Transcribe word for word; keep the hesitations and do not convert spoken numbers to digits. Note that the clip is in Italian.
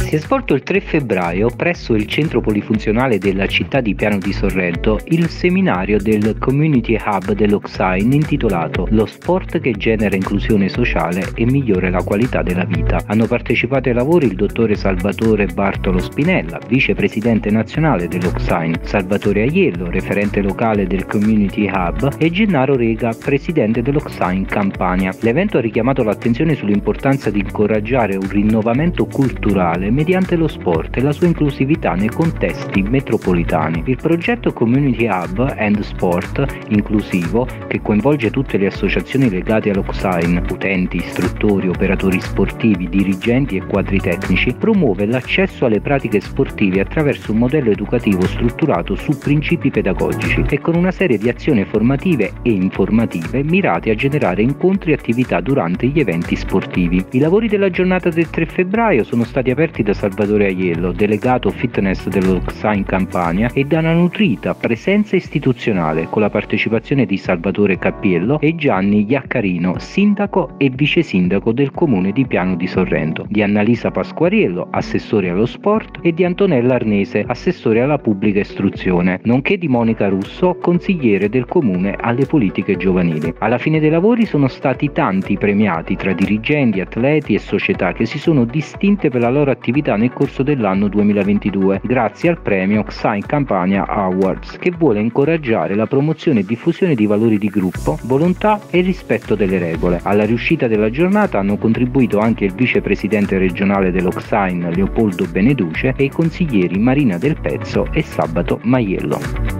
Si è svolto il tre febbraio presso il centro polifunzionale della città di Piano di Sorrento il seminario del Community Hub dell'Oxine intitolato Lo sport che genera inclusione sociale e migliora la qualità della vita. Hanno partecipato ai lavori il dottore Salvatore Bartolo Spinella, vicepresidente nazionale dell'Oxine, Salvatore Aiello, referente locale del Community Hub, e Gennaro Rega, presidente dell'Oxine Campania. L'evento ha richiamato l'attenzione sull'importanza di incoraggiare un rinnovamento culturale mediante lo sport e la sua inclusività nei contesti metropolitani. Il progetto Community Hub and Sport inclusivo, che coinvolge tutte le associazioni legate all'Oxine, utenti, istruttori, operatori sportivi, dirigenti e quadri tecnici, promuove l'accesso alle pratiche sportive attraverso un modello educativo strutturato su principi pedagogici e con una serie di azioni formative e informative mirate a generare incontri e attività durante gli eventi sportivi. I lavori della giornata del tre febbraio sono stati aperti da Salvatore Aiello, delegato fitness dell'Oxine Campania, e da una nutrita presenza istituzionale con la partecipazione di Salvatore Cappiello e Gianni Iaccarino, sindaco e vice sindaco del comune di Piano di Sorrento, di Annalisa Pasquariello, assessore allo sport, e di Antonella Arnese, assessore alla pubblica istruzione, nonché di Monica Russo, consigliere del comune alle politiche giovanili. Alla fine dei lavori sono stati tanti i premiati tra dirigenti, atleti e società che si sono distinte per la loro attività nel corso dell'anno duemilaventidue, grazie al premio Oxine Campania Awards, che vuole incoraggiare la promozione e diffusione di valori di gruppo, volontà e rispetto delle regole. Alla riuscita della giornata hanno contribuito anche il vicepresidente regionale dell'Oxine Leopoldo Beneduce e i consiglieri Marina Del Pezzo e Sabato Maiello.